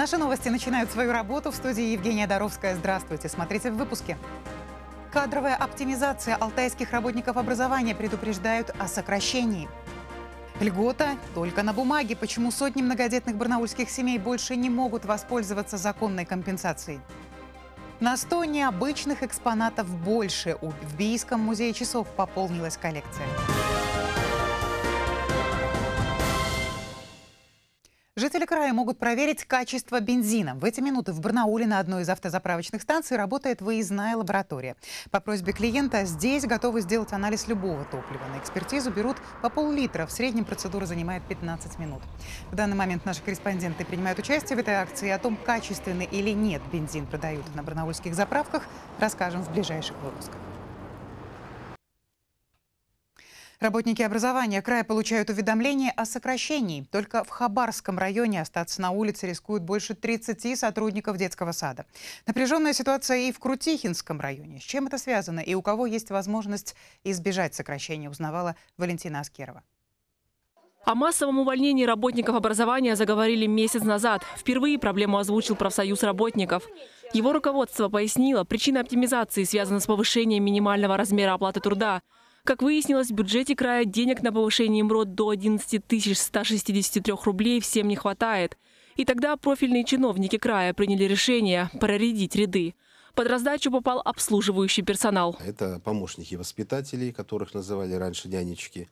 Наши новости начинают свою работу. В студии Евгения Доровская. Здравствуйте. Смотрите в выпуске. Кадровая оптимизация алтайских работников образования предупреждают о сокращении. Льгота только на бумаге. Почему сотни многодетных барнаульских семей больше не могут воспользоваться законной компенсацией? На 100 необычных экспонатов больше. В Бийском музее часов пополнилась коллекция. Жители края могут проверить качество бензина. В эти минуты в Барнауле на одной из автозаправочных станций работает выездная лаборатория. По просьбе клиента здесь готовы сделать анализ любого топлива. На экспертизу берут по пол-литра. В среднем процедура занимает 15 минут. В данный момент наши корреспонденты принимают участие в этой акции. О том, качественный или нет бензин продают на барнаульских заправках, расскажем в ближайших выпусках. Работники образования края получают уведомления о сокращении. Только в Хабарском районе остаться на улице рискуют больше 30 сотрудников детского сада. Напряженная ситуация и в Крутихинском районе. С чем это связано и у кого есть возможность избежать сокращения, узнавала Валентина Аскерова. О массовом увольнении работников образования заговорили месяц назад. Впервые проблему озвучил профсоюз работников. Его руководство пояснило, причина оптимизации связана с повышением минимального размера оплаты труда. Как выяснилось, в бюджете края денег на повышение МРОТ до 11 163 рублей всем не хватает. И тогда профильные чиновники края приняли решение проредить ряды. Под раздачу попал обслуживающий персонал. Это помощники воспитателей, которых называли раньше нянечки.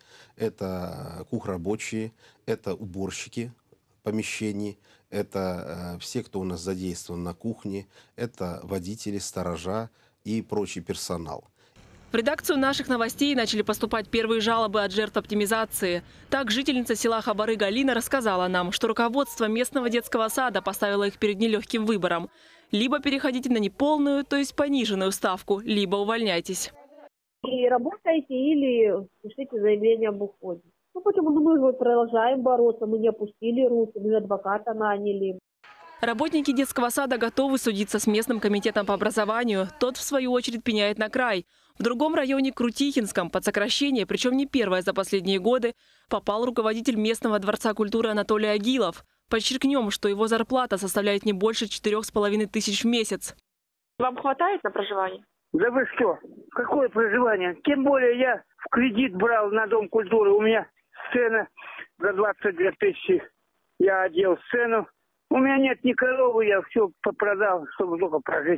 Это кухрабочие, это уборщики помещений, это все, кто у нас задействован на кухне, это водители, сторожа и прочий персонал. В редакцию наших новостей начали поступать первые жалобы от жертв оптимизации. Так, жительница села Хабары Галина рассказала нам, что руководство местного детского сада поставило их перед нелегким выбором. Либо переходите на неполную, то есть пониженную ставку, либо увольняйтесь. И работаете, или пишите заявление об уходе. Ну, почему мы продолжаем бороться, мы не опустили руки, мы адвоката наняли. Работники детского сада готовы судиться с местным комитетом по образованию. Тот, в свою очередь, пеняет на край. В другом районе, Крутихинском, под сокращение, причем не первое за последние годы, попал руководитель местного дворца культуры Анатолий Агилов. Подчеркнем, что его зарплата составляет не больше 4,5 тысяч в месяц. Вам хватает на проживание? Да вы что? Какое проживание? Тем более я в кредит брал на Дом культуры. У меня сцена за 22 тысячи. Я одел сцену. У меня нет ни коровы, я все продал, чтобы только прожить.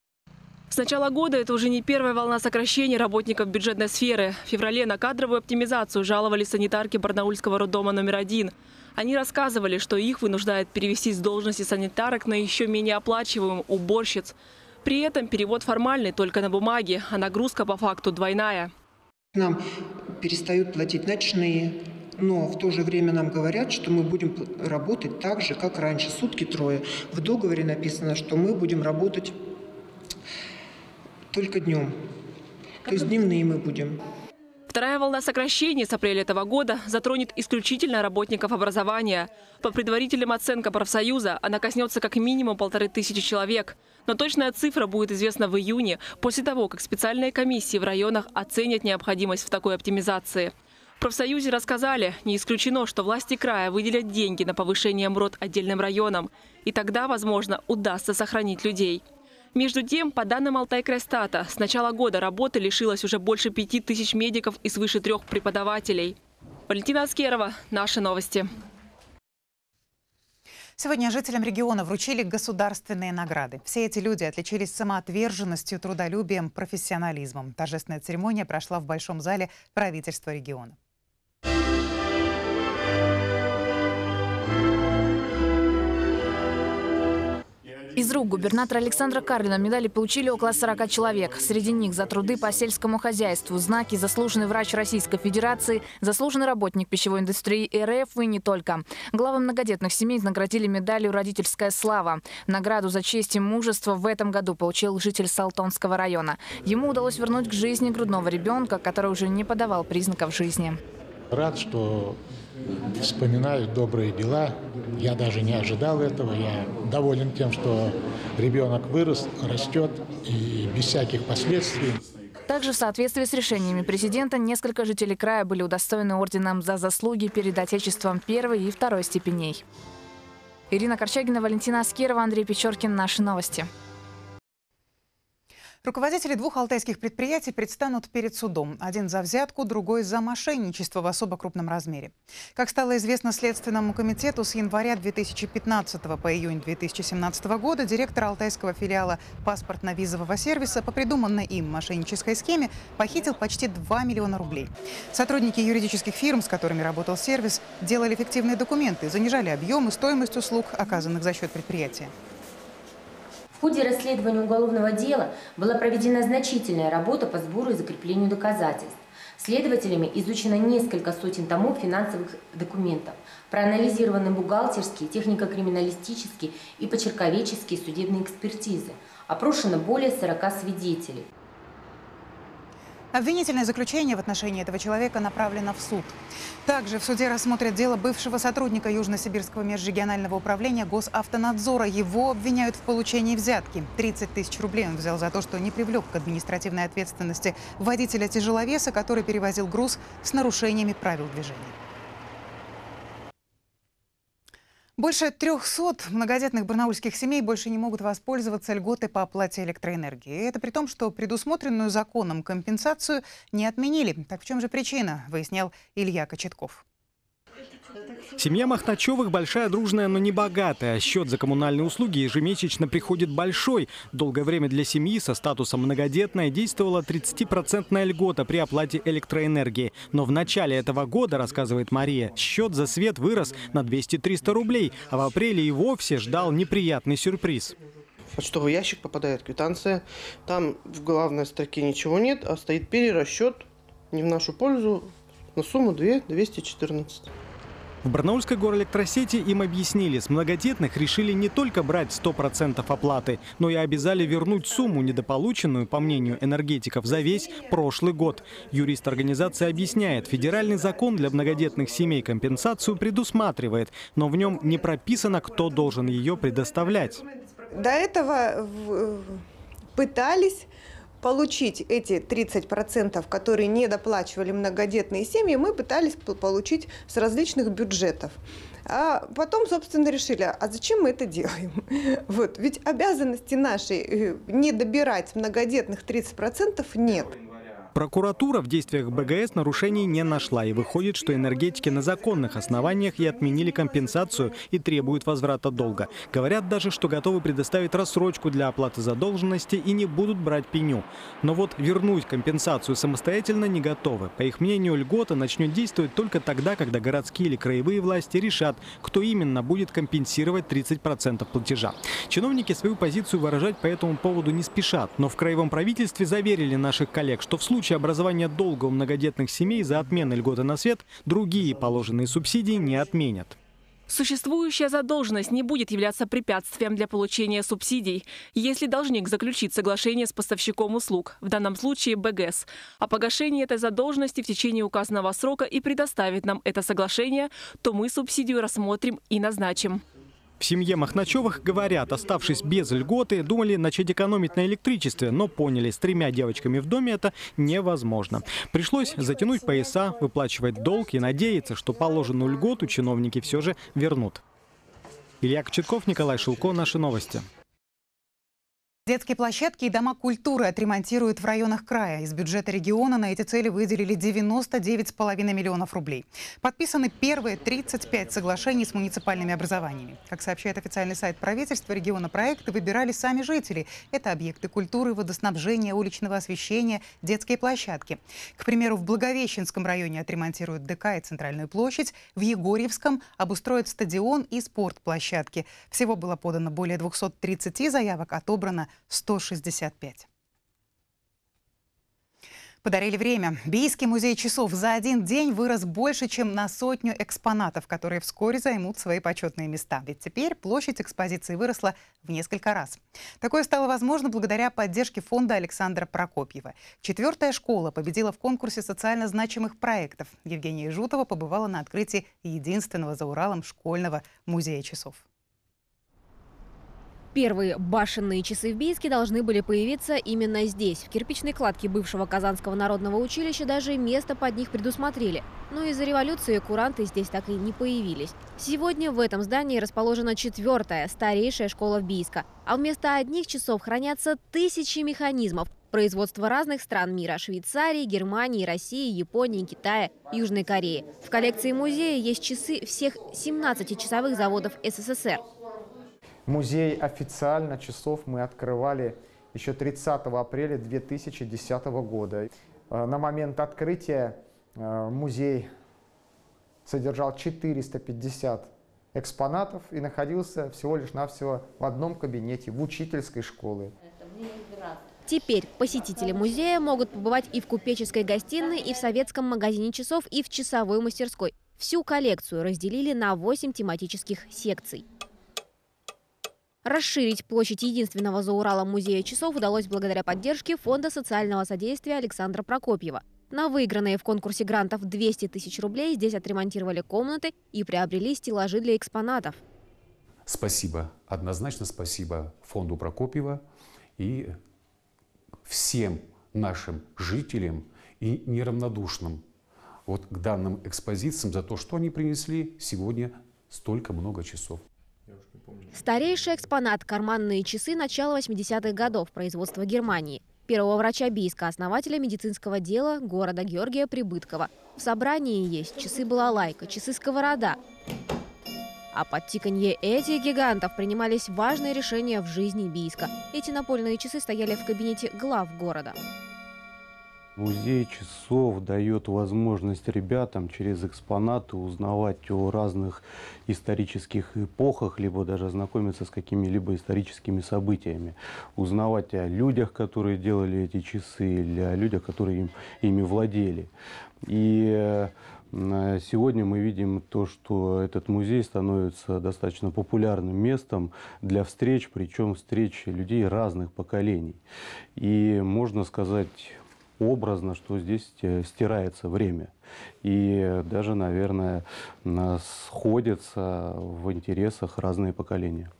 С начала года это уже не первая волна сокращений работников бюджетной сферы. В феврале на кадровую оптимизацию жаловались санитарки Барнаульского роддома номер 1. Они рассказывали, что их вынуждает перевести с должности санитарок на еще менее оплачиваемых уборщиц. При этом перевод формальный только на бумаге, а нагрузка по факту двойная. Нам перестают платить ночные, но в то же время нам говорят, что мы будем работать так же, как раньше, сутки трое. В договоре написано, что мы будем работать только днем. То есть дневные мы будем. Вторая волна сокращений с апреля этого года затронет исключительно работников образования. По предварительным оценкам профсоюза, она коснется как минимум 1500 человек. Но точная цифра будет известна в июне, после того, как специальные комиссии в районах оценят необходимость в такой оптимизации. В профсоюзе рассказали, не исключено, что власти края выделят деньги на повышение МРОТ отдельным районам. И тогда, возможно, удастся сохранить людей. Между тем, по данным Алтайкрайстата, с начала года работы лишилось уже больше 5000 медиков и свыше 3 преподавателей. Валентина Аскерова, наши новости. Сегодня жителям региона вручили государственные награды. Все эти люди отличились самоотверженностью, трудолюбием, профессионализмом. Торжественная церемония прошла в Большом зале правительства региона. Из рук губернатора Александра Карлина медали получили около 40 человек. Среди них за труды по сельскому хозяйству, знаки «Заслуженный врач Российской Федерации», «Заслуженный работник пищевой индустрии РФ» и не только. Главы многодетных семей наградили медалью «Родительская слава». Награду за честь и мужество в этом году получил житель Салтонского района. Ему удалось вернуть к жизни грудного ребенка, который уже не подавал признаков жизни. Рад, что вспоминают добрые дела. Я даже не ожидал этого. Я доволен тем, что ребенок вырос, растет и без всяких последствий. Также в соответствии с решениями президента несколько жителей края были удостоены орденом за заслуги перед Отечеством первой и второй степеней. Ирина Корчагина, Валентина Аскерова, Андрей Печоркин. Наши новости. Руководители двух алтайских предприятий предстанут перед судом. Один за взятку, другой за мошенничество в особо крупном размере. Как стало известно Следственному комитету, с января 2015 по июнь 2017 года директор алтайского филиала паспортно-визового сервиса по придуманной им мошеннической схеме похитил почти 2 миллиона рублей. Сотрудники юридических фирм, с которыми работал сервис, делали фиктивные документы, занижали объем и стоимость услуг, оказанных за счет предприятия. В ходе расследования уголовного дела была проведена значительная работа по сбору и закреплению доказательств. Следователями изучено несколько сотен томов финансовых документов, проанализированы бухгалтерские, технико-криминалистические и почерковедческие судебные экспертизы, опрошено более 40 свидетелей. Обвинительное заключение в отношении этого человека направлено в суд. Также в суде рассмотрят дело бывшего сотрудника Южно-Сибирского межрегионального управления Госавтонадзора. Его обвиняют в получении взятки. 30 тысяч рублей он взял за то, что не привлек к административной ответственности водителя тяжеловеса, который перевозил груз с нарушениями правил движения. Больше 300 многодетных барнаульских семей больше не могут воспользоваться льготой по оплате электроэнергии. И это при том, что предусмотренную законом компенсацию не отменили. Так в чем же причина, выяснял Илья Кочетков. Семья Махначевых большая, дружная, но не богатая. Счет за коммунальные услуги ежемесячно приходит большой. Долгое время для семьи со статусом многодетной действовала 30% льгота при оплате электроэнергии. Но в начале этого года, рассказывает Мария, счет за свет вырос на 200-300 рублей. А в апреле и вовсе ждал неприятный сюрприз. В почтовый ящик попадает квитанция. Там в главной строке ничего нет, а стоит перерасчет не в нашу пользу на сумму 214. В барнаульской горэлектросети им объяснили, с многодетных решили не только брать 100% оплаты, но и обязали вернуть сумму, недополученную, по мнению энергетиков, за весь прошлый год. Юрист организации объясняет, федеральный закон для многодетных семей компенсацию предусматривает, но в нем не прописано, кто должен ее предоставлять. До этого пытались получить эти 30%, которые не доплачивали многодетные семьи, мы пытались получить с различных бюджетов. А потом, собственно, решили, а зачем мы это делаем? Вот, ведь обязанности нашей не добирать многодетных 30% нет. Прокуратура в действиях БГС нарушений не нашла. И выходит, что энергетики на законных основаниях и отменили компенсацию и требуют возврата долга. Говорят даже, что готовы предоставить рассрочку для оплаты задолженности и не будут брать пеню. Но вот вернуть компенсацию самостоятельно не готовы. По их мнению, льгота начнет действовать только тогда, когда городские или краевые власти решат, кто именно будет компенсировать 30% платежа. Чиновники свою позицию выражать по этому поводу не спешат. Но в краевом правительстве заверили наших коллег, что в случае образования долга у многодетных семей за отменой льготы на свет другие положенные субсидии не отменят. Существующая задолженность не будет являться препятствием для получения субсидий, если должник заключит соглашение с поставщиком услуг, в данном случае БГС, о погашении этой задолженности в течение указанного срока и предоставит нам это соглашение, то мы субсидию рассмотрим и назначим. В семье Махначевых, говорят, оставшись без льготы, думали начать экономить на электричестве, но поняли, с 3 девочками в доме это невозможно. Пришлось затянуть пояса, выплачивать долг и надеяться, что положенную льготу чиновники все же вернут. Илья Кочетков, Николай Шилко. Наши новости. Детские площадки и дома культуры отремонтируют в районах края. Из бюджета региона на эти цели выделили 99,5 миллионов рублей. Подписаны первые 35 соглашений с муниципальными образованиями. Как сообщает официальный сайт правительства региона, проекты выбирали сами жители. Это объекты культуры, водоснабжения, уличного освещения, детские площадки. К примеру, в Благовещенском районе отремонтируют ДК и Центральную площадь. В Егорьевском обустроят стадион и спортплощадки. Всего было подано более 230 заявок, отобрано 165. Подарили время. Бийский музей часов за один день вырос больше, чем на 100 экспонатов, которые вскоре займут свои почетные места. Ведь теперь площадь экспозиции выросла в несколько раз. Такое стало возможно благодаря поддержке фонда Александра Прокопьева. 4-я школа победила в конкурсе социально значимых проектов. Евгения Жутова побывала на открытии единственного за Уралом школьного музея часов. Первые башенные часы в Бийске должны были появиться именно здесь. В кирпичной кладке бывшего Казанского народного училища даже место под них предусмотрели. Но из-за революции куранты здесь так и не появились. Сегодня в этом здании расположена 4-я, старейшая школа Бийска. А вместо одних часов хранятся тысячи механизмов. Производство разных стран мира – Швейцарии, Германии, России, Японии, Китая, Южной Кореи. В коллекции музея есть часы всех 17 часовых заводов СССР. Музей официально часов мы открывали еще 30 апреля 2010 года. На момент открытия музей содержал 450 экспонатов и находился всего лишь навсего в одном кабинете в учительской школе. Теперь посетители музея могут побывать и в купеческой гостиной, и в советском магазине часов, и в часовой мастерской. Всю коллекцию разделили на 8 тематических секций. Расширить площадь единственного за Уралом музея часов удалось благодаря поддержке Фонда социального содействия Александра Прокопьева. На выигранные в конкурсе грантов 200 тысяч рублей здесь отремонтировали комнаты и приобрели стеллажи для экспонатов. Спасибо, однозначно спасибо Фонду Прокопьева и всем нашим жителям и неравнодушным вот к данным экспозициям за то, что они принесли сегодня столько много часов. Старейший экспонат – карманные часы начала 80-х годов производства Германии. Первого врача Бийска, основателя медицинского дела города Георгия Прибыткова. В собрании есть часы-балалайка, часы-сковорода. А под тиканье этих гигантов принимались важные решения в жизни Бийска. Эти напольные часы стояли в кабинете глав города. Музей часов дает возможность ребятам через экспонаты узнавать о разных исторических эпохах, либо даже знакомиться с какими-либо историческими событиями. Узнавать о людях, которые делали эти часы, или о людях, которые ими владели. И сегодня мы видим то, что этот музей становится достаточно популярным местом для встреч, причем встреч людей разных поколений. И можно сказать образно, что здесь стирается время. И даже, наверное, сходятся в интересах разные поколения.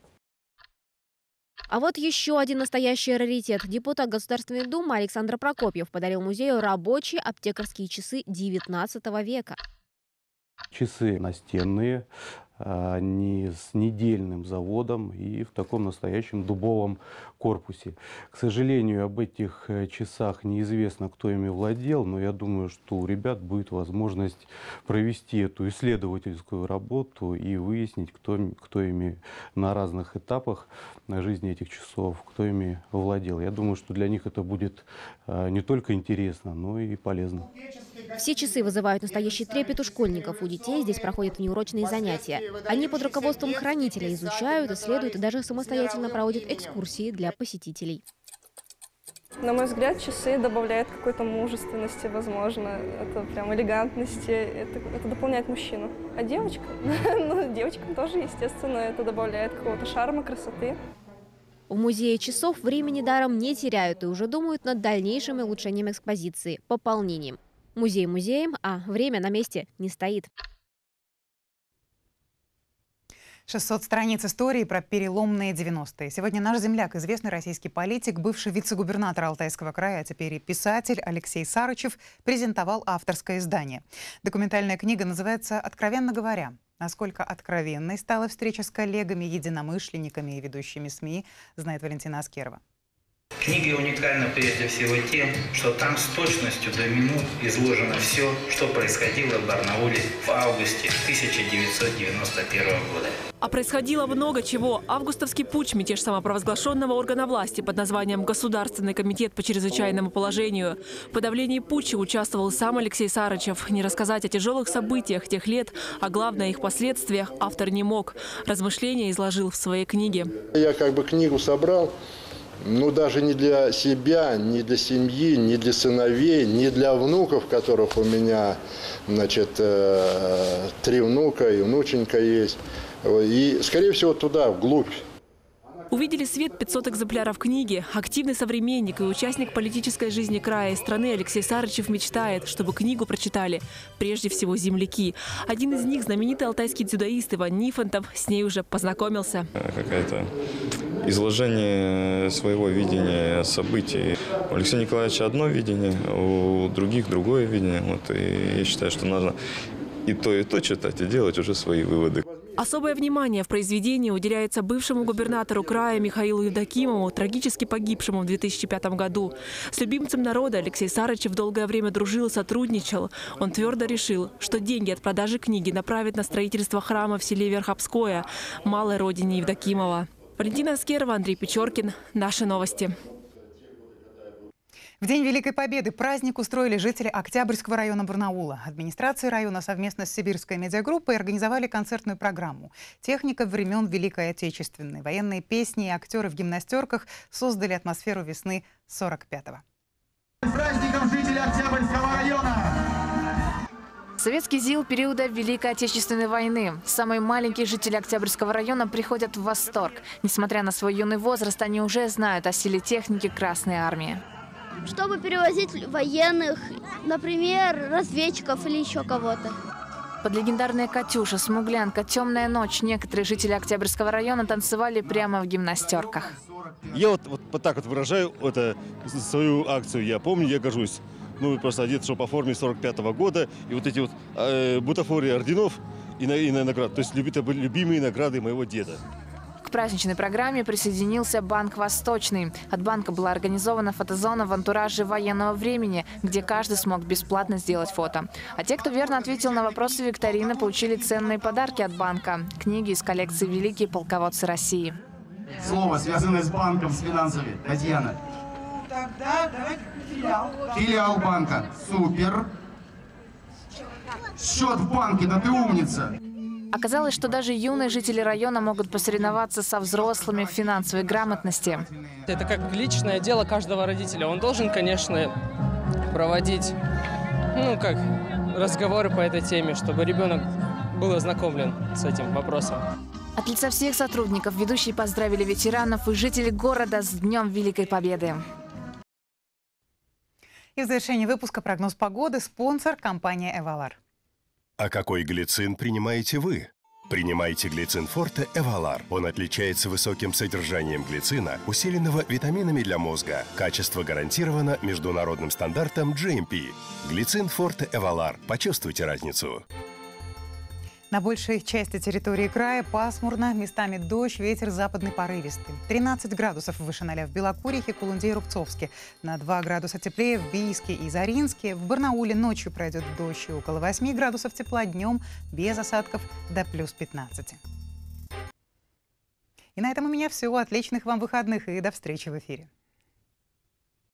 А вот еще один настоящий раритет. Депутат Государственной Думы Александр Прокопьев подарил музею рабочие аптекарские часы XIX века. Часы настенные, они с недельным заводом и в таком настоящем дубовом корпусе. К сожалению, об этих часах неизвестно, кто ими владел, но я думаю, что у ребят будет возможность провести эту исследовательскую работу и выяснить, кто ими на разных этапах жизни этих часов, кто ими владел. Я думаю, что для них это будет не только интересно, но и полезно. Все часы вызывают настоящий трепет у школьников. У детей здесь проходят внеурочные занятия. Они под руководством хранителя изучают, исследуют и даже самостоятельно проводят экскурсии для посетителей. На мой взгляд, часы добавляют какой-то мужественности, возможно, это прям элегантности, это дополняет мужчину. А девочка? Ну, девочкам тоже, естественно, это добавляет какого-то шарма, красоты. В музее часов времени даром не теряют и уже думают над дальнейшим улучшением экспозиции, пополнением. Музей музеем, а время на месте не стоит. 600 страниц истории про переломные 90-е. Сегодня наш земляк, известный российский политик, бывший вице-губернатор Алтайского края, а теперь и писатель Алексей Сарычев презентовал авторское издание. Документальная книга называется «Откровенно говоря». Насколько откровенной стала встреча с коллегами, единомышленниками и ведущими СМИ, знает Валентина Аскерова. Книга уникальна прежде всего тем, что там с точностью до минут изложено все, что происходило в Барнауле в августе 1991 года. А происходило много чего. Августовский путч, мятеж самопровозглашенного органа власти под названием «Государственный комитет по чрезвычайному положению». В подавлении путча участвовал сам Алексей Сарычев. Не рассказать о тяжелых событиях тех лет, а главное их последствиях автор не мог. Размышления изложил в своей книге. Я книгу собрал. Ну, даже не для себя, не для семьи, не для сыновей, не для внуков, которых у меня, 3 внука и внученька есть. И, скорее всего, туда, вглубь. Увидели свет 500 экземпляров книги. Активный современник и участник политической жизни края и страны Алексей Сарычев мечтает, чтобы книгу прочитали прежде всего земляки. Один из них, знаменитый алтайский дзюдоист Иван Нифонтов, с ней уже познакомился. Какое-то изложение своего видения событий. У Алексея Николаевича одно видение, у других другое видение. Вот, и я считаю, что нужно и то читать, и делать уже свои выводы. Особое внимание в произведении уделяется бывшему губернатору края Михаилу Евдокимову, трагически погибшему в 2005 году. С любимцем народа Алексей Сарычев долгое время дружил и сотрудничал. Он твердо решил, что деньги от продажи книги направит на строительство храма в селе Верхопское, малой родине Евдокимова. Валентина Аскерова, Андрей Печоркин. Наши новости. В День Великой Победы праздник устроили жители Октябрьского района Барнаула. Администрации района совместно с Сибирской медиагруппой организовали концертную программу. Техника времен Великой Отечественной, военные песни и актеры в гимнастерках создали атмосферу весны 45-го. С праздником жители Октябрьского района! Советский ЗИЛ периода Великой Отечественной войны. Самые маленькие жители Октябрьского района приходят в восторг. Несмотря на свой юный возраст, они уже знают о силе техники Красной Армии. Чтобы перевозить военных, например, разведчиков или еще кого-то. Под легендарные «Катюша», «Смуглянка», «Темная ночь» некоторые жители Октябрьского района танцевали прямо в гимнастерках. Я вот так вот выражаю свою акцию. Я помню, я горжусь. Ну, просто одет, что по форме 45-го года. И вот эти вот бутафории орденов и наград. То есть это были любимые награды моего деда. К праздничной программе присоединился Банк «Восточный». От банка была организована фотозона в антураже военного времени, где каждый смог бесплатно сделать фото. А те, кто верно ответил на вопросы викторины, получили ценные подарки от банка. Книги из коллекции «Великие полководцы России». Слово, связанное с банком, с финансами. Татьяна. Тогда давайте филиал. Филиал банка. Супер. Счет в банке, да ты умница. Оказалось, что даже юные жители района могут посоревноваться со взрослыми в финансовой грамотности. Это как личное дело каждого родителя. Он должен, конечно, проводить разговоры по этой теме, чтобы ребенок был ознакомлен с этим вопросом. От лица всех сотрудников ведущие поздравили ветеранов и жителей города с Днем Великой Победы. И в завершении выпуска прогноз погоды. Спонсор – компания «Эвалар». А какой глицин принимаете вы? Принимайте глицин Форте Эвалар. Он отличается высоким содержанием глицина, усиленного витаминами для мозга. Качество гарантировано международным стандартом GMP. Глицин Форте Эвалар. Почувствуйте разницу. На большей части территории края пасмурно, местами дождь, ветер западный порывистый. 13 градусов выше 0 в Белокурихе, Кулунде и Рубцовске. На 2 градуса теплее в Бийске и Заринске. В Барнауле ночью пройдет дождь и около 8 градусов тепла, днем без осадков до плюс 15. И на этом у меня все. Отличных вам выходных и до встречи в эфире.